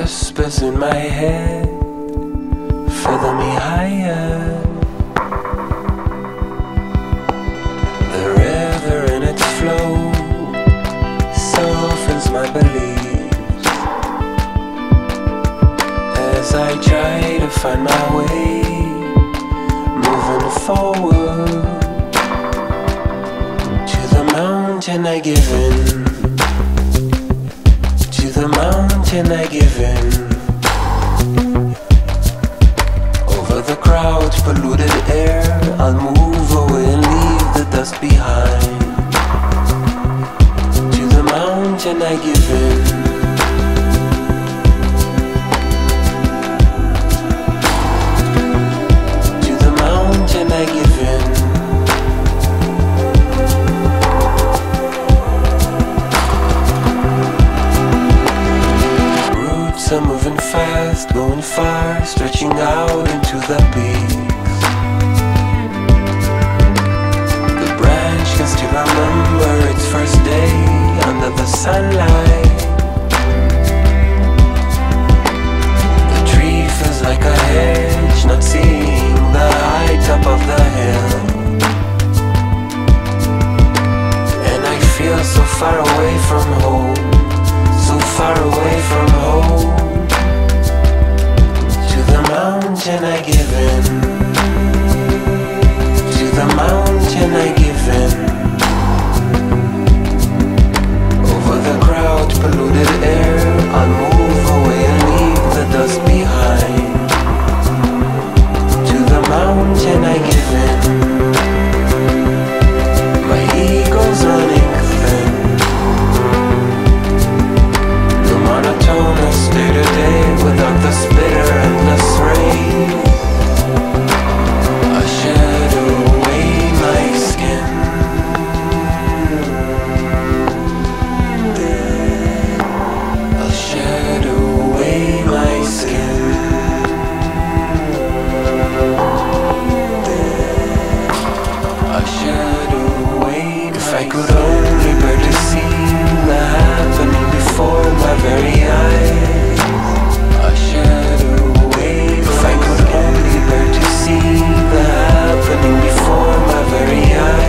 whispers in my head, feather me higher. The river in its flow softens my beliefs as I try to find my way, moving forward to the mountain I give in, to the mountain I give in. Over the crowd's polluted air, I'll move away and leave the dust behind. To the mountain I give in. To the mountain I give in. Roots are moving fast, going far, stretching out into the peaks. The branch can still remember its first day under the sunlight. The tree feels like a hedge, not seeing the high top of the hill. And I feel so far away from home, so far away from home. To the mountain I give in, to the mountain I give in. Over the crowd, polluted air, I'll move away and leave the dust behind. To the mountain I give in. My ego's running thin. No monotonous day to day without the spitter endless rain. I shadow away my skin. I'll shadow away my skin. I'll shadow away. If I could only bear to see the happening before my very eyes, I'll shadow away. If I could only bear to see the happening before my very eyes.